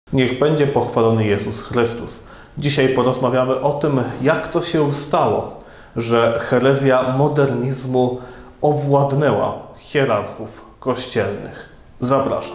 Niech będzie pochwalony Jezus Chrystus. Dzisiaj porozmawiamy o tym, jak to się stało, że herezja modernizmu owładnęła hierarchów kościelnych. Zapraszam.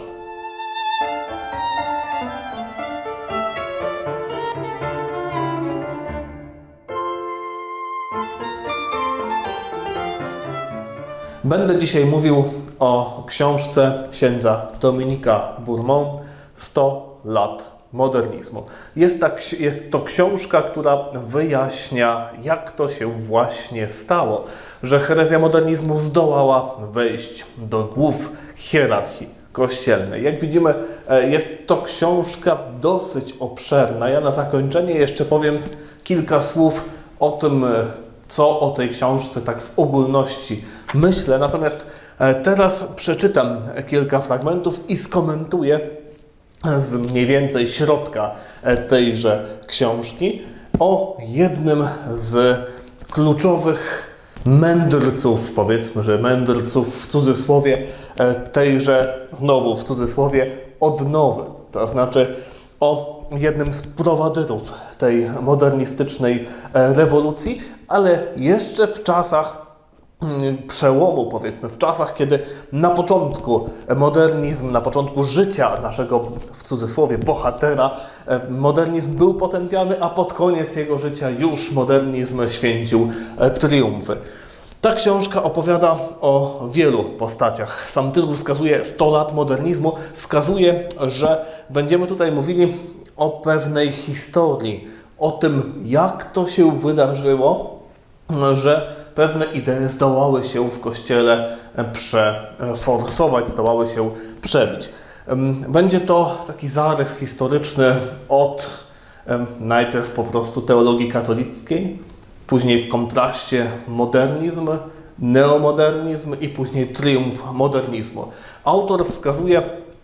Będę dzisiaj mówił o książce księdza Dominika Bourmont „100 lat modernizmu”. Jest to książka, która wyjaśnia, jak to się właśnie stało, że herezja modernizmu zdołała wejść do głów hierarchii kościelnej. Jak widzimy, jest to książka dosyć obszerna. Ja na zakończenie jeszcze powiem kilka słów o tym, co o tej książce tak w ogólności myślę. Natomiast teraz przeczytam kilka fragmentów i skomentuję z mniej więcej środka tejże książki o jednym z kluczowych mędrców, powiedzmy, że mędrców w cudzysłowie tejże, znowu w cudzysłowie, odnowy. To znaczy o jednym z prowodyrów tej modernistycznej rewolucji, ale jeszcze w czasach przełomu, powiedzmy, w czasach, kiedy na początku modernizm, na początku życia naszego, w cudzysłowie, bohatera, modernizm był potępiany, a pod koniec jego życia już modernizm święcił triumfy. Ta książka opowiada o wielu postaciach. Sam tytuł wskazuje 100 lat modernizmu, wskazuje, że będziemy tutaj mówili o pewnej historii, o tym, jak to się wydarzyło, że pewne idee zdołały się w Kościele przeforsować, zdołały się przebić. Będzie to taki zarys historyczny od najpierw po prostu teologii katolickiej, później w kontraście modernizm, neomodernizm i później triumf modernizmu. Autor wskazuje,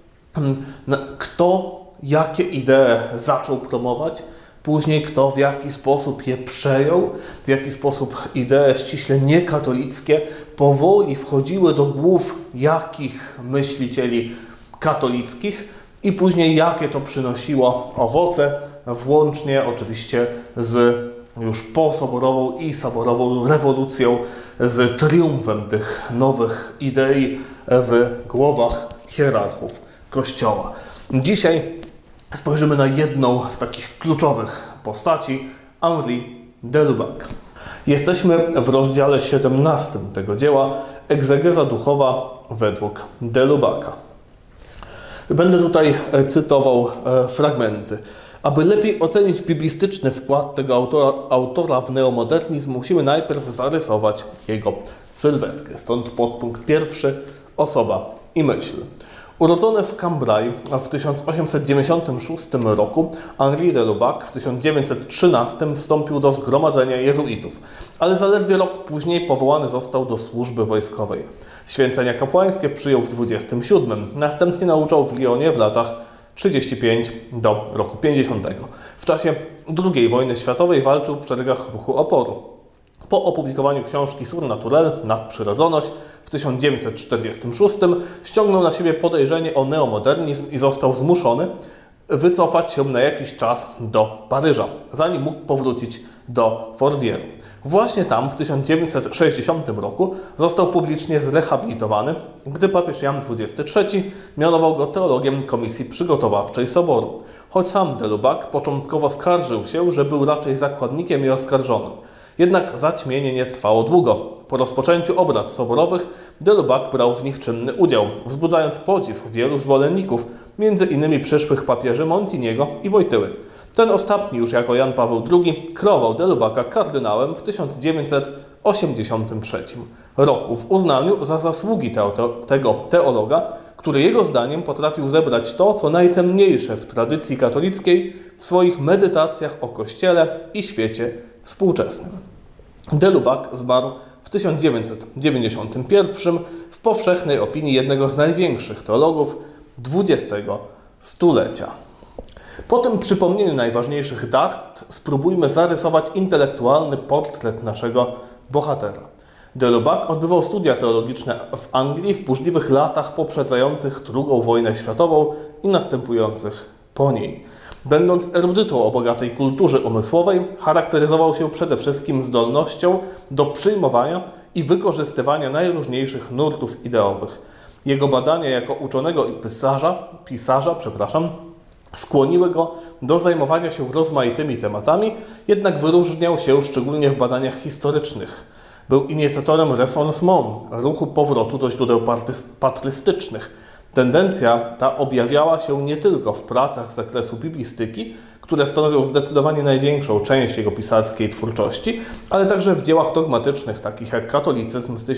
kto jakie idee zaczął promować, później kto w jaki sposób je przejął, w jaki sposób idee ściśle niekatolickie powoli wchodziły do głów jakich myślicieli katolickich i później jakie to przynosiło owoce, włącznie oczywiście z już posoborową i soborową rewolucją, z triumfem tych nowych idei w głowach hierarchów Kościoła. Dzisiaj spojrzymy na jedną z takich kluczowych postaci, Henri de Lubac. Jesteśmy w rozdziale 17 tego dzieła, egzegeza duchowa według de Lubaca. Będę tutaj cytował fragmenty. Aby lepiej ocenić biblistyczny wkład tego autora w neomodernizm, musimy najpierw zarysować jego sylwetkę. Stąd podpunkt pierwszy, osoba i myśl. Urodzony w Cambrai w 1896 roku, Henri de Lubac w 1913 wstąpił do zgromadzenia jezuitów, ale zaledwie rok później powołany został do służby wojskowej. Święcenia kapłańskie przyjął w 27. Następnie nauczał w Lyonie w latach 35 do roku 50. W czasie II wojny światowej walczył w szeregach ruchu oporu. Po opublikowaniu książki Surnaturel, Nadprzyrodzoność, w 1946 ściągnął na siebie podejrzenie o neomodernizm i został zmuszony wycofać się na jakiś czas do Paryża, zanim mógł powrócić do Fourvière. Właśnie tam w 1960 roku został publicznie zrehabilitowany, gdy papież Jan XXIII mianował go teologiem Komisji Przygotowawczej Soboru. Choć sam de Lubac początkowo skarżył się, że był raczej zakładnikiem i oskarżonym. Jednak zaćmienie nie trwało długo. Po rozpoczęciu obrad soborowych de Lubac brał w nich czynny udział, wzbudzając podziw wielu zwolenników, m.in. przyszłych papieży Montiniego i Wojtyły. Ten ostatni już jako Jan Paweł II kreował de Lubaca kardynałem w 1983 roku w uznaniu za zasługi tego teologa, który jego zdaniem potrafił zebrać to, co najcenniejsze w tradycji katolickiej w swoich medytacjach o Kościele i świecie współczesnym. De Lubac zmarł w 1991 w powszechnej opinii jednego z największych teologów XX stulecia. Po tym przypomnieniu najważniejszych dat spróbujmy zarysować intelektualny portret naszego bohatera. De Lubac odbywał studia teologiczne w Anglii w burzliwych latach poprzedzających II wojnę światową i następujących po po niej. Będąc erudytą o bogatej kulturze umysłowej, charakteryzował się przede wszystkim zdolnością do przyjmowania i wykorzystywania najróżniejszych nurtów ideowych. Jego badania jako uczonego i pisarza, skłoniły go do zajmowania się rozmaitymi tematami, jednak wyróżniał się szczególnie w badaniach historycznych. Był inicjatorem ressourcement, ruchu powrotu do źródeł patrystycznych. Tendencja ta objawiała się nie tylko w pracach z zakresu biblistyki, które stanowią zdecydowanie największą część jego pisarskiej twórczości, ale także w dziełach dogmatycznych, takich jak katolicyzm z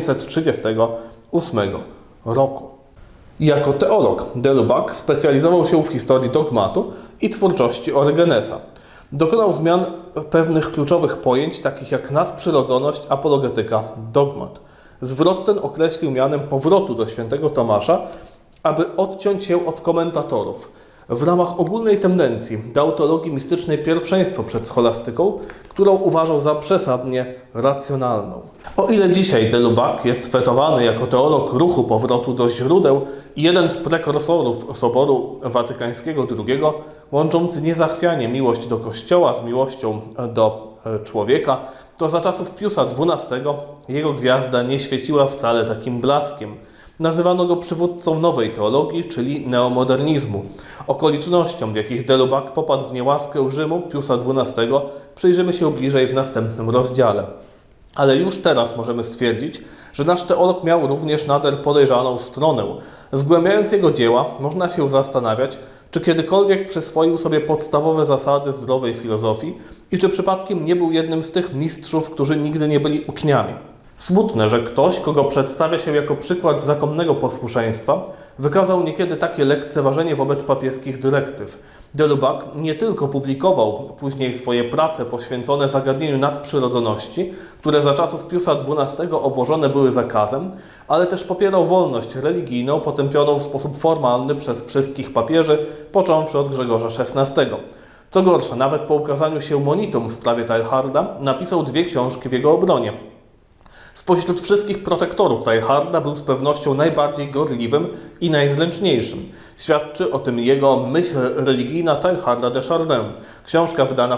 1938 roku. Jako teolog de Lubac specjalizował się w historii dogmatu i twórczości Orygenesa. Dokonał zmian pewnych kluczowych pojęć, takich jak nadprzyrodzoność, apologetyka, dogmat. Zwrot ten określił mianem powrotu do świętego Tomasza, aby odciąć się od komentatorów. W ramach ogólnej tendencji dał teologii mistycznej pierwszeństwo przed scholastyką, którą uważał za przesadnie racjonalną. O ile dzisiaj de Lubac jest fetowany jako teolog ruchu powrotu do źródeł i jeden z prekursorów Soboru Watykańskiego II, łączący niezachwianie miłość do Kościoła z miłością do człowieka, to za czasów Piusa XII jego gwiazda nie świeciła wcale takim blaskiem. Nazywano go przywódcą nowej teologii, czyli neomodernizmu. Okolicznościom, w jakich de Lubac popadł w niełaskę Rzymu Piusa XII, przyjrzymy się bliżej w następnym rozdziale. Ale już teraz możemy stwierdzić, że nasz teolog miał również nader podejrzaną stronę. Zgłębiając jego dzieła, można się zastanawiać, czy kiedykolwiek przyswoił sobie podstawowe zasady zdrowej filozofii i czy przypadkiem nie był jednym z tych mistrzów, którzy nigdy nie byli uczniami. Smutne, że ktoś, kogo przedstawia się jako przykład zakonnego posłuszeństwa, wykazał niekiedy takie lekceważenie wobec papieskich dyrektyw. De Lubac nie tylko publikował później swoje prace poświęcone zagadnieniu nadprzyrodzoności, które za czasów Piusa XII obłożone były zakazem, ale też popierał wolność religijną potępioną w sposób formalny przez wszystkich papieży, począwszy od Grzegorza XVI. Co gorsza, nawet po ukazaniu się monitum w sprawie Teilharda napisał 2 książki w jego obronie. Spośród wszystkich protektorów Teilharda był z pewnością najbardziej gorliwym i najzręczniejszym. Świadczy o tym jego myśl religijna Teilharda de Chardin, książka wydana w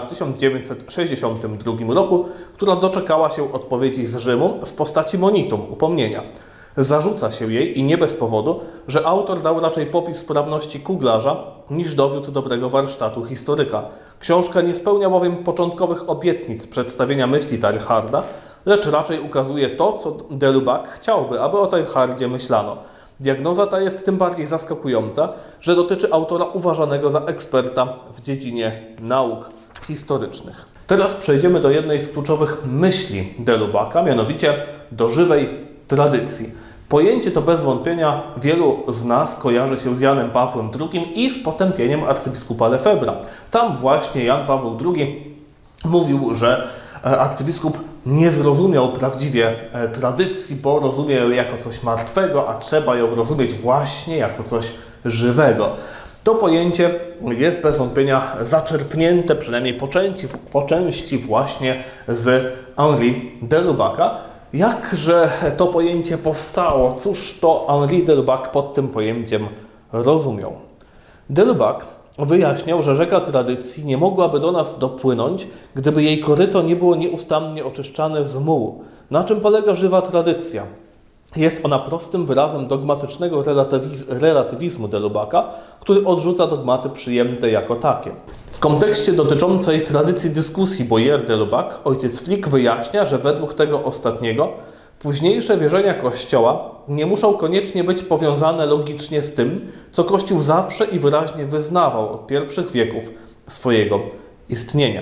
1962 roku, która doczekała się odpowiedzi z Rzymu w postaci monitum, upomnienia. Zarzuca się jej, i nie bez powodu, że autor dał raczej popis sprawności kuglarza niż dowiód dobrego warsztatu historyka. Książka nie spełnia bowiem początkowych obietnic przedstawienia myśli Teilharda, lecz raczej ukazuje to, co de Lubac chciałby, aby o Teilhardzie myślano. Diagnoza ta jest tym bardziej zaskakująca, że dotyczy autora uważanego za eksperta w dziedzinie nauk historycznych. Teraz przejdziemy do jednej z kluczowych myśli de Lubaca, mianowicie do żywej tradycji. Pojęcie to bez wątpienia wielu z nas kojarzy się z Janem Pawłem II i z potępieniem arcybiskupa Lefebvre'a. Tam właśnie Jan Paweł II mówił, że arcybiskup nie zrozumiał prawdziwie tradycji, bo rozumie ją jako coś martwego, a trzeba ją rozumieć właśnie jako coś żywego. To pojęcie jest bez wątpienia zaczerpnięte, przynajmniej po części właśnie z Henri de Lubaca. Jakże to pojęcie powstało? Cóż to Henri de Lubac pod tym pojęciem rozumiał? De Lubac wyjaśniał, że rzeka tradycji nie mogłaby do nas dopłynąć, gdyby jej koryto nie było nieustannie oczyszczane z mułu. Na czym polega żywa tradycja? Jest ona prostym wyrazem dogmatycznego relatywizmu de Lubaca, który odrzuca dogmaty przyjęte jako takie. W kontekście dotyczącej tradycji dyskusji Boyer de Lubac, ojciec Flick wyjaśnia, że według tego ostatniego późniejsze wierzenia Kościoła nie muszą koniecznie być powiązane logicznie z tym, co Kościół zawsze i wyraźnie wyznawał od pierwszych wieków swojego istnienia.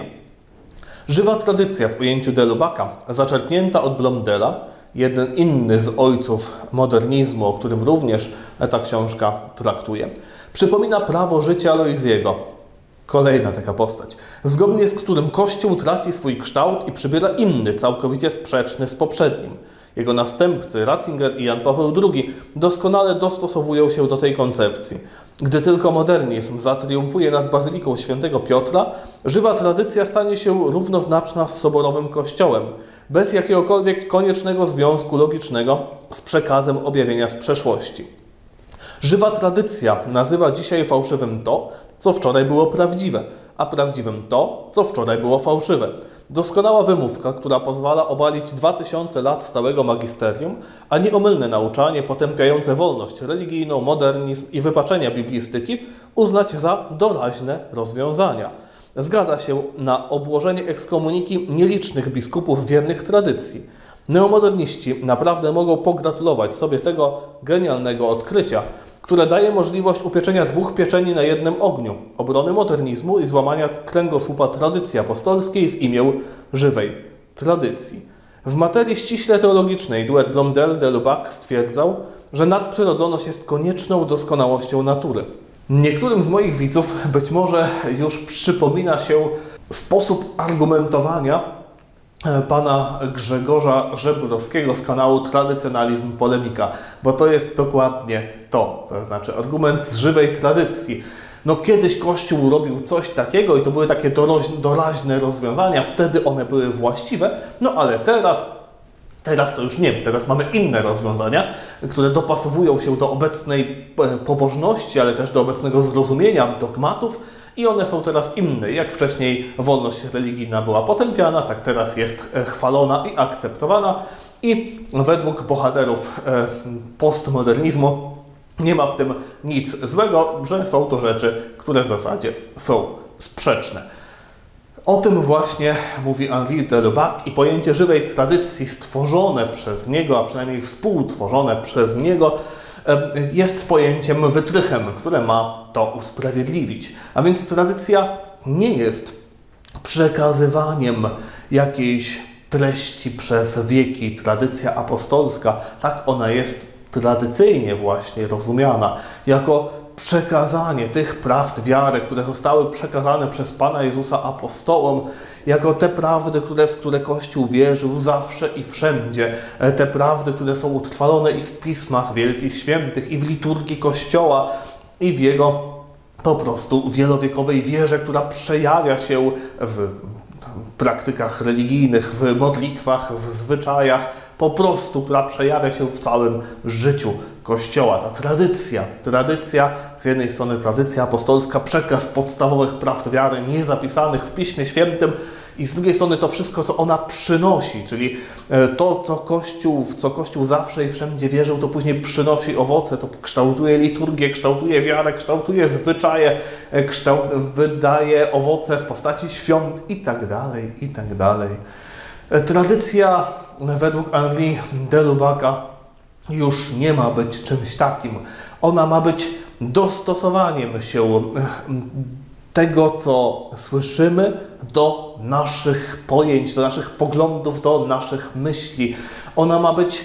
Żywa tradycja w ujęciu de Lubaca, zaczerpnięta od Blondela, jeden inny z ojców modernizmu, o którym również ta książka traktuje, przypomina prawo życia Aloysiego. Kolejna taka postać, zgodnie z którym Kościół traci swój kształt i przybiera inny, całkowicie sprzeczny z poprzednim. Jego następcy, Ratzinger i Jan Paweł II, doskonale dostosowują się do tej koncepcji. Gdy tylko modernizm zatriumfuje nad Bazyliką Świętego Piotra, żywa tradycja stanie się równoznaczna z soborowym Kościołem, bez jakiegokolwiek koniecznego związku logicznego z przekazem objawienia z przeszłości. Żywa tradycja nazywa dzisiaj fałszywym to, co wczoraj było prawdziwe, a prawdziwym to, co wczoraj było fałszywe. Doskonała wymówka, która pozwala obalić 2000 lat stałego magisterium, a nieomylne nauczanie potępiające wolność religijną, modernizm i wypaczenia biblistyki uznać za doraźne rozwiązania. Zgadza się na obłożenie ekskomuniki nielicznych biskupów wiernych tradycji. Neomoderniści naprawdę mogą pogratulować sobie tego genialnego odkrycia, które daje możliwość upieczenia 2 pieczeni na jednym ogniu, obrony modernizmu i złamania kręgosłupa tradycji apostolskiej w imię żywej tradycji. W materii ściśle teologicznej duet Blondel de Lubac stwierdzał, że nadprzyrodzoność jest konieczną doskonałością natury. Niektórym z moich widzów być może już przypomina się sposób argumentowania pana Grzegorza Żebrowskiego z kanału Tradycjonalizm Polemika, bo to jest dokładnie to znaczy argument z żywej tradycji. No kiedyś Kościół robił coś takiego i to były takie doraźne rozwiązania, wtedy one były właściwe, no ale teraz to już nie, teraz mamy inne rozwiązania, które dopasowują się do obecnej pobożności, ale też do obecnego zrozumienia dogmatów i one są teraz inne. Jak wcześniej wolność religijna była potępiana, tak teraz jest chwalona i akceptowana i według bohaterów postmodernizmu nie ma w tym nic złego, że są to rzeczy, które w zasadzie są sprzeczne. O tym właśnie mówi Henri de Lubac i pojęcie żywej tradycji stworzone przez niego, a przynajmniej współtworzone przez niego, jest pojęciem wytrychem, które ma to usprawiedliwić. A więc tradycja nie jest przekazywaniem jakiejś treści przez wieki. Tradycja apostolska, tak ona jest tradycyjnie właśnie rozumiana, jako przekazanie tych prawd wiary, które zostały przekazane przez Pana Jezusa apostołom, jako te prawdy, w które Kościół wierzył zawsze i wszędzie, te prawdy, które są utrwalone i w pismach wielkich świętych, i w liturgii Kościoła, i w jego po prostu wielowiekowej wierze, która przejawia się w praktykach religijnych, w modlitwach, w zwyczajach, po prostu, która przejawia się w całym życiu Kościoła. Ta tradycja, z jednej strony tradycja apostolska, przekaz podstawowych prawd wiary niezapisanych w Piśmie Świętym i z drugiej strony to wszystko, co ona przynosi, czyli to, w co Kościół zawsze i wszędzie wierzył, to później przynosi owoce, to kształtuje liturgię, kształtuje wiarę, kształtuje zwyczaje, wydaje owoce w postaci świąt i tak dalej, i tak dalej. Tradycja według Henri de Lubaca już nie ma być czymś takim. Ona ma być dostosowaniem się tego, co słyszymy, do naszych pojęć, do naszych poglądów, do naszych myśli. Ona ma być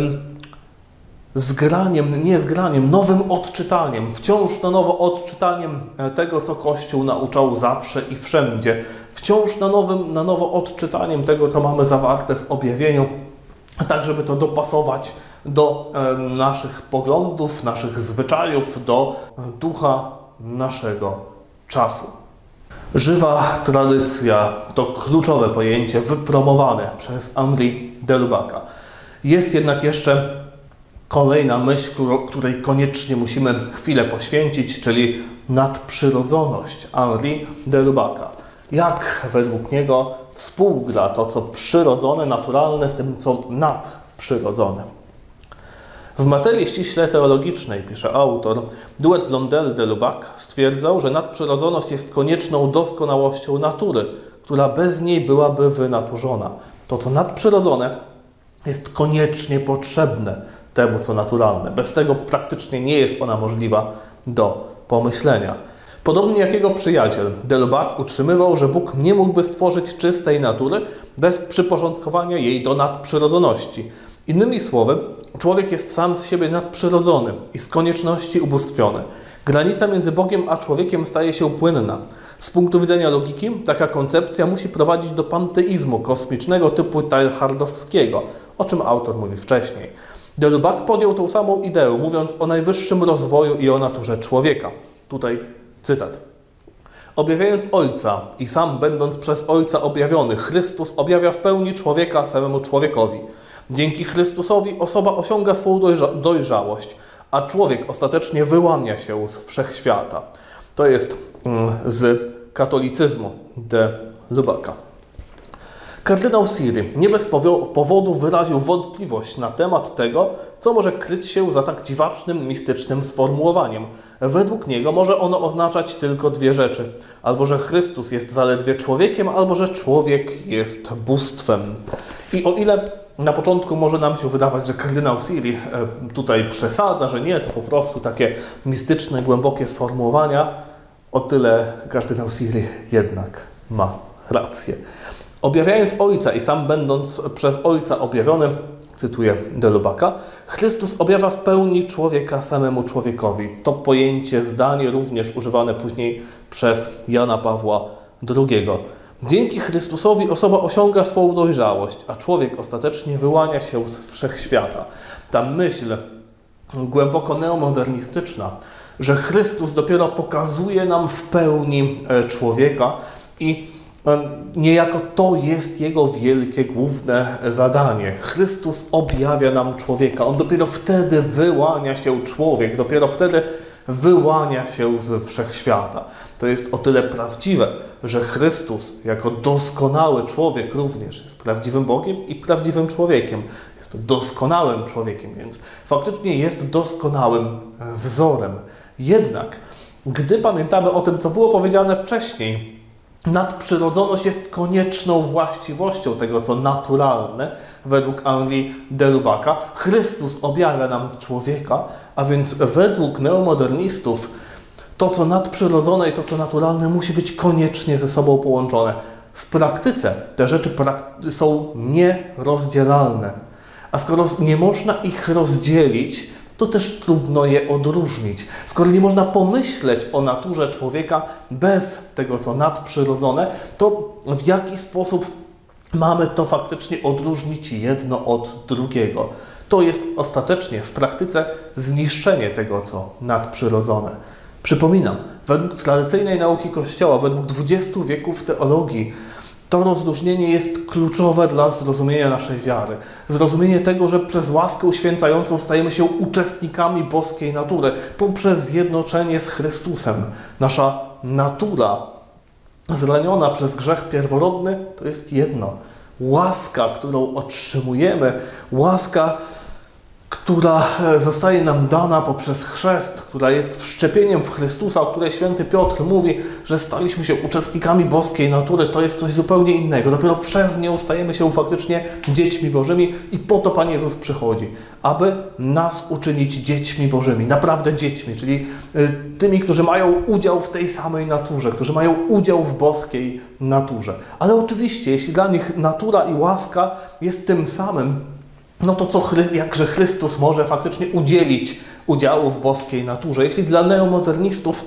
nowym odczytaniem, wciąż na nowo odczytaniem tego, co Kościół nauczał zawsze i wszędzie. Wciąż na nowo odczytaniem tego, co mamy zawarte w objawieniu, tak żeby to dopasować do naszych poglądów, naszych zwyczajów, do ducha naszego czasu. Żywa tradycja to kluczowe pojęcie wypromowane przez Henri de Lubaca. Jest jednak jeszcze kolejna myśl, której koniecznie musimy chwilę poświęcić, czyli nadprzyrodzoność Henri de Lubaca. Jak według niego współgra to, co przyrodzone, naturalne, z tym, co nadprzyrodzone. W materii ściśle teologicznej, pisze autor, duet Blondel de Lubac stwierdzał, że nadprzyrodzoność jest konieczną doskonałością natury, która bez niej byłaby wynaturzona. To, co nadprzyrodzone, jest koniecznie potrzebne temu, co naturalne. Bez tego praktycznie nie jest ona możliwa do pomyślenia. Podobnie jak jego przyjaciel, de Lubac utrzymywał, że Bóg nie mógłby stworzyć czystej natury bez przyporządkowania jej do nadprzyrodzoności. Innymi słowy, człowiek jest sam z siebie nadprzyrodzony i z konieczności ubóstwiony. Granica między Bogiem a człowiekiem staje się płynna. Z punktu widzenia logiki taka koncepcja musi prowadzić do panteizmu kosmicznego typu teilhardowskiego, o czym autor mówi wcześniej. De Lubac podjął tą samą ideę, mówiąc o najwyższym rozwoju i o naturze człowieka. Tutaj cytat. Objawiając Ojca i sam będąc przez Ojca objawiony, Chrystus objawia w pełni człowieka samemu człowiekowi. Dzięki Chrystusowi osoba osiąga swą dojrzałość, a człowiek ostatecznie wyłania się z wszechświata. To jest z katolicyzmu de Lubaka. Kardynał Siri nie bez powodu wyraził wątpliwość na temat tego, co może kryć się za tak dziwacznym, mistycznym sformułowaniem. Według niego może ono oznaczać tylko dwie rzeczy. Albo, że Chrystus jest zaledwie człowiekiem, albo, że człowiek jest bóstwem. I o ile na początku może nam się wydawać, że kardynał Siri tutaj przesadza, że nie, to po prostu takie mistyczne, głębokie sformułowania, o tyle kardynał Siri jednak ma rację. Objawiając Ojca i sam będąc przez Ojca objawiony, cytuję de Lubaka, Chrystus objawia w pełni człowieka samemu człowiekowi. To pojęcie, zdanie również używane później przez Jana Pawła II. Dzięki Chrystusowi osoba osiąga swą dojrzałość, a człowiek ostatecznie wyłania się z wszechświata. Ta myśl głęboko neomodernistyczna, że Chrystus dopiero pokazuje nam w pełni człowieka i niejako to jest Jego wielkie, główne zadanie. Chrystus objawia nam człowieka. On dopiero wtedy wyłania się człowiek, dopiero wtedy wyłania się z wszechświata. To jest o tyle prawdziwe, że Chrystus jako doskonały człowiek również jest prawdziwym Bogiem i prawdziwym człowiekiem. Jest to doskonałym człowiekiem, więc faktycznie jest doskonałym wzorem. Jednak, gdy pamiętamy o tym, co było powiedziane wcześniej, nadprzyrodzoność jest konieczną właściwością tego, co naturalne, według Henri de Lubaka. Chrystus objawia nam człowieka, a więc według neomodernistów to, co nadprzyrodzone i to, co naturalne, musi być koniecznie ze sobą połączone. W praktyce te rzeczy są nierozdzielalne. A skoro nie można ich rozdzielić, to też trudno je odróżnić. Skoro nie można pomyśleć o naturze człowieka bez tego, co nadprzyrodzone, to w jaki sposób mamy to faktycznie odróżnić jedno od drugiego? To jest ostatecznie w praktyce zniszczenie tego, co nadprzyrodzone. Przypominam, według tradycyjnej nauki Kościoła, według 20 wieków teologii, to rozróżnienie jest kluczowe dla zrozumienia naszej wiary. Zrozumienie tego, że przez łaskę uświęcającą stajemy się uczestnikami boskiej natury poprzez zjednoczenie z Chrystusem. Nasza natura zraniona przez grzech pierworodny to jest jedno. Łaska, którą otrzymujemy, łaska, która zostaje nam dana poprzez chrzest, która jest wszczepieniem w Chrystusa, o której święty Piotr mówi, że staliśmy się uczestnikami boskiej natury, to jest coś zupełnie innego. Dopiero przez nią stajemy się faktycznie dziećmi Bożymi i po to Pan Jezus przychodzi, aby nas uczynić dziećmi Bożymi, naprawdę dziećmi, czyli tymi, którzy mają udział w tej samej naturze, którzy mają udział w boskiej naturze. Ale oczywiście, jeśli dla nich natura i łaska jest tym samym, no to jakże Chrystus może faktycznie udzielić udziału w boskiej naturze? Jeśli dla neomodernistów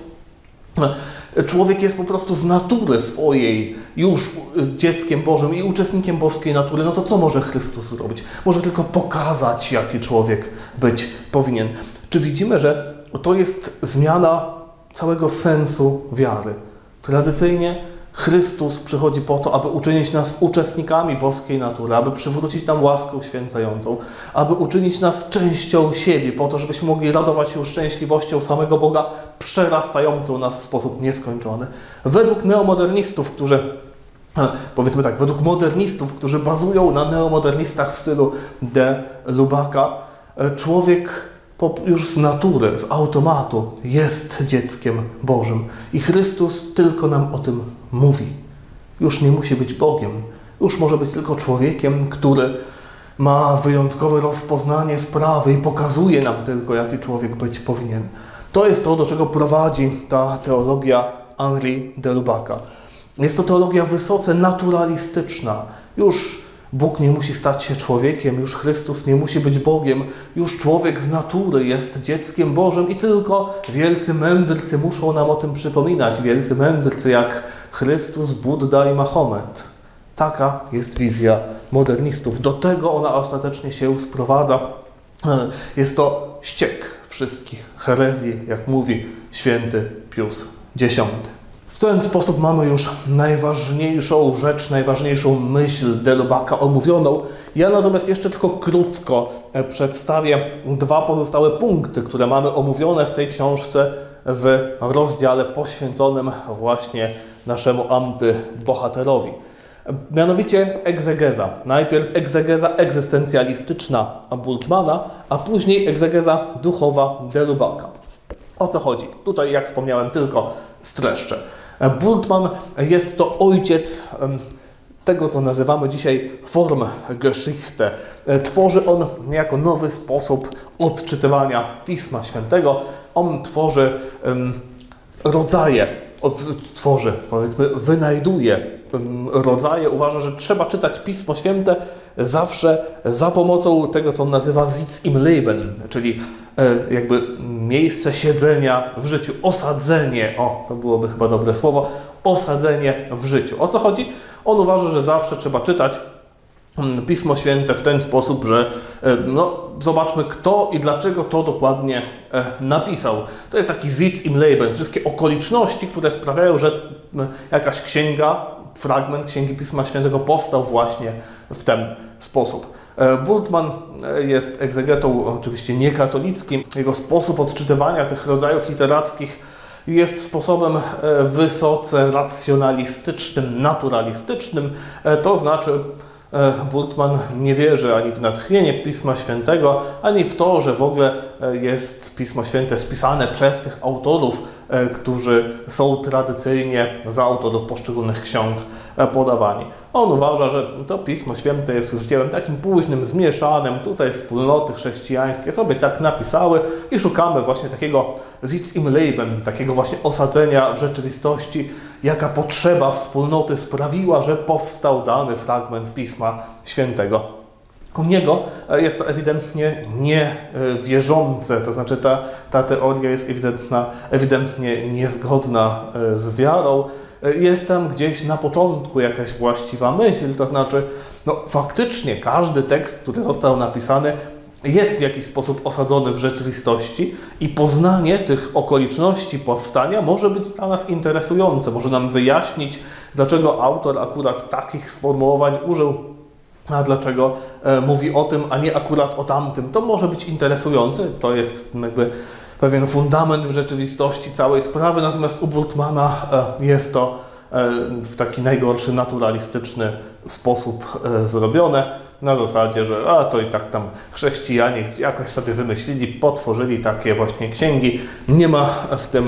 człowiek jest po prostu z natury swojej już dzieckiem Bożym i uczestnikiem boskiej natury, no to co może Chrystus zrobić? Może tylko pokazać, jaki człowiek być powinien. Czy widzimy, że to jest zmiana całego sensu wiary? Tradycyjnie Chrystus przychodzi po to, aby uczynić nas uczestnikami boskiej natury, aby przywrócić nam łaskę uświęcającą, aby uczynić nas częścią siebie, po to, żebyśmy mogli radować się szczęśliwością samego Boga, przerastającą nas w sposób nieskończony. Według neomodernistów, powiedzmy tak, według modernistów, którzy bazują na neomodernistach w stylu de Lubaka, człowiek już z natury, z automatu jest dzieckiem Bożym. I Chrystus tylko nam o tym mówi. Już nie musi być Bogiem. Już może być tylko człowiekiem, który ma wyjątkowe rozpoznanie sprawy i pokazuje nam tylko, jaki człowiek być powinien. To jest to, do czego prowadzi ta teologia Henri de Lubaka. Jest to teologia wysoce naturalistyczna. Już Bóg nie musi stać się człowiekiem, już Chrystus nie musi być Bogiem, już człowiek z natury jest dzieckiem Bożym i tylko wielcy mędrcy muszą nam o tym przypominać. Wielcy mędrcy jak Chrystus, Budda i Mahomet. Taka jest wizja modernistów. Do tego ona ostatecznie się sprowadza. Jest to ściek wszystkich herezji, jak mówi święty Pius X. W ten sposób mamy już najważniejszą rzecz, najważniejszą myśl de Lubac'a omówioną. Ja natomiast jeszcze tylko krótko przedstawię dwa pozostałe punkty, które mamy omówione w tej książce w rozdziale poświęconym właśnie naszemu antybohaterowi. Mianowicie egzegeza. Najpierw egzegeza egzystencjalistyczna Bultmanna, a później egzegeza duchowa de Lubac'a. O co chodzi? Tutaj, jak wspomniałem, tylko streszczę. Bultmann jest to ojciec tego, co nazywamy dzisiaj Formgeschichte. Tworzy on niejako nowy sposób odczytywania Pisma Świętego. On tworzy rodzaje, wynajduje rodzaje. Uważa, że trzeba czytać Pismo Święte zawsze za pomocą tego, co on nazywa Sitz im Leben, czyli jakby miejsce siedzenia w życiu, osadzenie, to byłoby chyba dobre słowo, osadzenie w życiu. O co chodzi? On uważa, że zawsze trzeba czytać Pismo Święte w ten sposób, że zobaczmy, kto i dlaczego to dokładnie napisał. To jest taki Sitz im Leben, wszystkie okoliczności, które sprawiają, że jakaś księga, fragment Księgi Pisma Świętego powstał właśnie w ten sposób. Bultmann jest egzegetą oczywiście niekatolickim. Jego sposób odczytywania tych rodzajów literackich jest sposobem wysoce racjonalistycznym, naturalistycznym. To znaczy Bultmann nie wierzy ani w natchnienie Pisma Świętego, ani w to, że w ogóle jest Pismo Święte spisane przez tych autorów, którzy są tradycyjnie za autorów poszczególnych ksiąg podawani. On uważa, że to Pismo Święte jest już dziełem takim późnym, zmieszanym. Tutaj wspólnoty chrześcijańskie sobie tak napisały i szukamy właśnie takiego Sitz im Leben, takiego właśnie osadzenia w rzeczywistości, jaka potrzeba wspólnoty sprawiła, że powstał dany fragment Pisma Świętego. U niego jest to ewidentnie niewierzące, to znaczy ta teoria jest ewidentnie niezgodna z wiarą. Jest tam gdzieś na początku jakaś właściwa myśl, to znaczy faktycznie każdy tekst, który został napisany, jest w jakiś sposób osadzony w rzeczywistości i poznanie tych okoliczności powstania może być dla nas interesujące, może nam wyjaśnić, dlaczego autor akurat takich sformułowań użył, a dlaczego mówi o tym, a nie akurat o tamtym. To może być interesujące, to jest jakby pewien fundament w rzeczywistości całej sprawy, natomiast u Bultmanna jest to w taki najgorszy, naturalistyczny sposób zrobione, na zasadzie, że to i tak tam chrześcijanie jakoś sobie wymyślili, potworzyli takie właśnie księgi. Nie ma w tym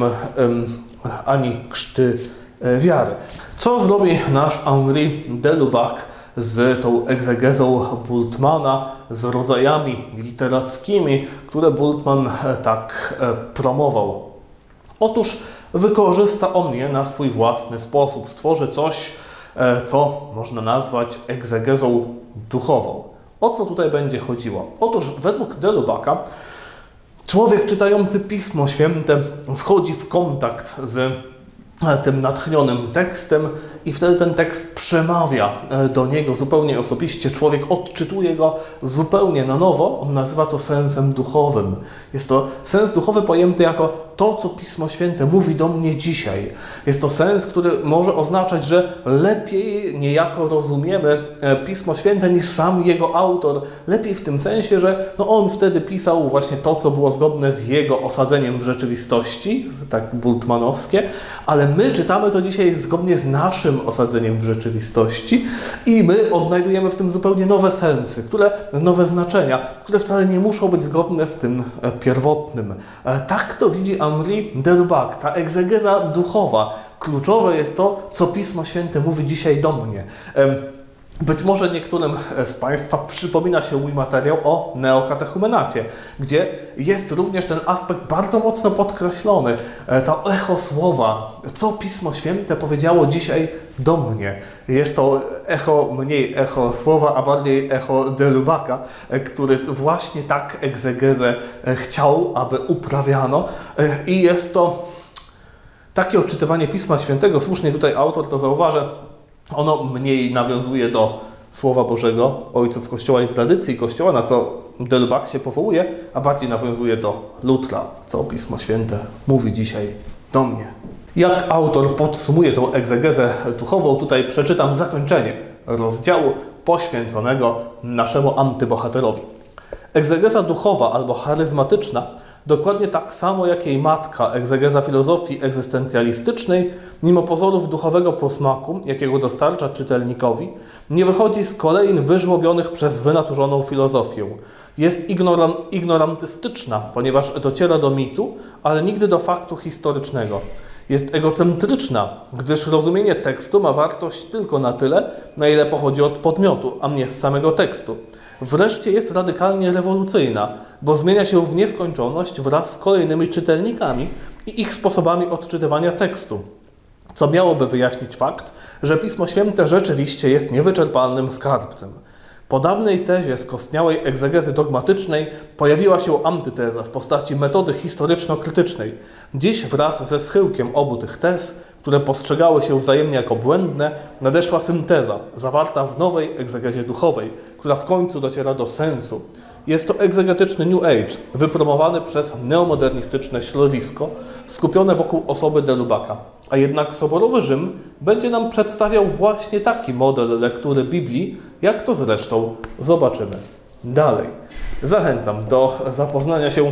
ani krzty wiary. Co zrobi nasz Henri de Lubac z tą egzegezą Bultmanna, z rodzajami literackimi, które Bultmann tak promował? Otóż wykorzysta on je na swój własny sposób. Stworzy coś, co można nazwać egzegezą duchową. O co tutaj będzie chodziło? Otóż według de Lubac'a człowiek czytający Pismo Święte wchodzi w kontakt z tym natchnionym tekstem i wtedy ten tekst przemawia do niego zupełnie osobiście. Człowiek odczytuje go zupełnie na nowo. On nazywa to sensem duchowym. Jest to sens duchowy pojęty jako to, co Pismo Święte mówi do mnie dzisiaj. Jest to sens, który może oznaczać, że lepiej niejako rozumiemy Pismo Święte niż sam jego autor. Lepiej w tym sensie, że on wtedy pisał właśnie to, co było zgodne z jego osadzeniem w rzeczywistości, tak bultmannowskie, ale my czytamy to dzisiaj zgodnie z naszym osadzeniem w rzeczywistości i my odnajdujemy w tym zupełnie nowe sensy, nowe znaczenia, które wcale nie muszą być zgodne z tym pierwotnym. Tak to widzi Henri de Lubac, ta egzegeza duchowa. Kluczowe jest to, co Pismo Święte mówi dzisiaj do mnie. Być może niektórym z Państwa przypomina się mój materiał o neokatechumenacie, gdzie jest również ten aspekt bardzo mocno podkreślony. To echo słowa, co Pismo Święte powiedziało dzisiaj do mnie. Jest to mniej echo słowa, a bardziej echo de Lubac'a, który właśnie tak egzegezę chciał, aby uprawiano. I jest to takie odczytywanie Pisma Świętego, słusznie tutaj autor to zauważa, ono mniej nawiązuje do Słowa Bożego, ojców Kościoła i tradycji Kościoła, na co de Lubac się powołuje, a bardziej nawiązuje do Lutra, co Pismo Święte mówi dzisiaj do mnie. Jak autor podsumuje tą egzegezę duchową, tutaj przeczytam zakończenie rozdziału poświęconego naszemu antybohaterowi. Egzegeza duchowa albo charyzmatyczna, dokładnie tak samo jak jej matka, egzegeza filozofii egzystencjalistycznej, mimo pozorów duchowego posmaku, jakiego dostarcza czytelnikowi, nie wychodzi z kolejn wyżłobionych przez wynaturzoną filozofię. Jest ignorantystyczna, ponieważ dociera do mitu, ale nigdy do faktu historycznego. Jest egocentryczna, gdyż rozumienie tekstu ma wartość tylko na tyle, na ile pochodzi od podmiotu, a nie z samego tekstu. Wreszcie jest radykalnie rewolucyjna, bo zmienia się w nieskończoność wraz z kolejnymi czytelnikami i ich sposobami odczytywania tekstu, co miałoby wyjaśnić fakt, że Pismo Święte rzeczywiście jest niewyczerpalnym skarbcem. Po dawnej tezie skostniałej egzegezy dogmatycznej pojawiła się antyteza w postaci metody historyczno-krytycznej. Dziś wraz ze schyłkiem obu tych tez, które postrzegały się wzajemnie jako błędne, nadeszła synteza, zawarta w nowej egzegezie duchowej, która w końcu dociera do sensu. Jest to egzegetyczny New Age, wypromowany przez neomodernistyczne środowisko, skupione wokół osoby de Lubac'a. A jednak soborowy Rzym będzie nam przedstawiał właśnie taki model lektury Biblii, jak to zresztą zobaczymy dalej. Zachęcam do zapoznania się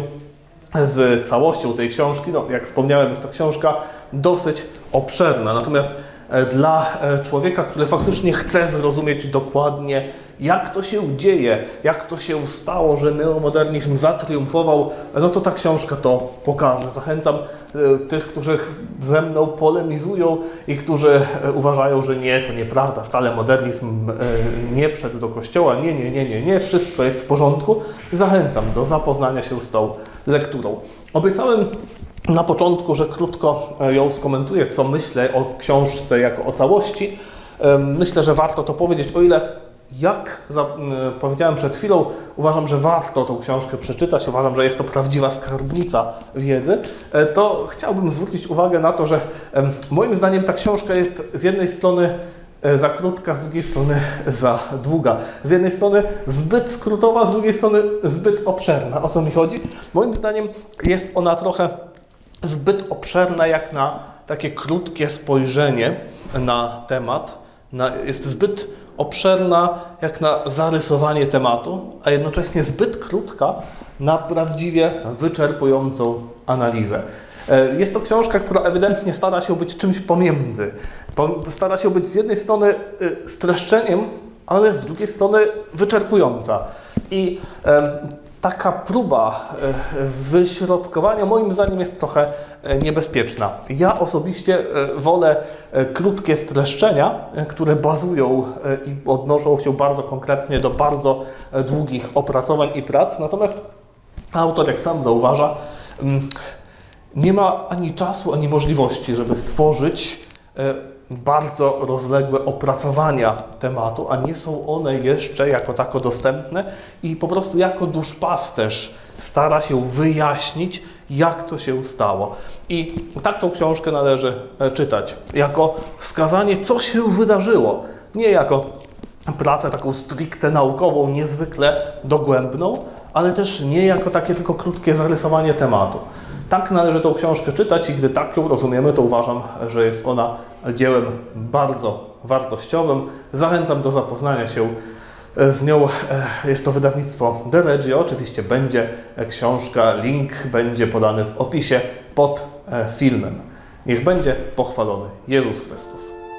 z całością tej książki. No, jak wspomniałem, jest to książka dosyć obszerna, natomiast dla człowieka, który faktycznie chce zrozumieć dokładnie, jak to się dzieje, jak to się stało, że neomodernizm zatriumfował, no to ta książka to pokaże. Zachęcam tych, którzy ze mną polemizują i którzy uważają, że nie, to nieprawda, wcale modernizm nie wszedł do kościoła, nie, wszystko jest w porządku. Zachęcam do zapoznania się z tą lekturą. Obiecałem na początku, że krótko ją skomentuję, co myślę o książce jako o całości. Myślę, że warto to powiedzieć, o ile, jak powiedziałem przed chwilą, uważam, że warto tą książkę przeczytać, uważam, że jest to prawdziwa skarbnica wiedzy, to chciałbym zwrócić uwagę na to, że moim zdaniem ta książka jest z jednej strony za krótka, z drugiej strony za długa. Z jednej strony zbyt skrótowa, z drugiej strony zbyt obszerna. O co mi chodzi? Moim zdaniem jest ona trochę zbyt obszerna jak na takie krótkie spojrzenie na temat. Jest zbyt obszerna jak na zarysowanie tematu, a jednocześnie zbyt krótka na prawdziwie wyczerpującą analizę. Jest to książka, która ewidentnie stara się być czymś pomiędzy. Stara się być z jednej strony streszczeniem, ale z drugiej strony wyczerpująca. I taka próba wyśrodkowania moim zdaniem jest trochę niebezpieczna. Ja osobiście wolę krótkie streszczenia, które bazują i odnoszą się bardzo konkretnie do bardzo długich opracowań i prac. Natomiast autor, jak sam zauważa, nie ma ani czasu, ani możliwości, żeby stworzyć bardzo rozległe opracowania tematu, a nie są one jeszcze jako tako dostępne i po prostu jako duszpasterz stara się wyjaśnić, jak to się stało. I tak tą książkę należy czytać, jako wskazanie, co się wydarzyło, nie jako pracę taką stricte naukową, niezwykle dogłębną, ale też nie jako takie tylko krótkie zarysowanie tematu. Tak należy tą książkę czytać i gdy tak ją rozumiemy, to uważam, że jest ona dziełem bardzo wartościowym. Zachęcam do zapoznania się z nią. Jest to wydawnictwo De Reggio. Oczywiście będzie książka, link będzie podany w opisie pod filmem. Niech będzie pochwalony Jezus Chrystus.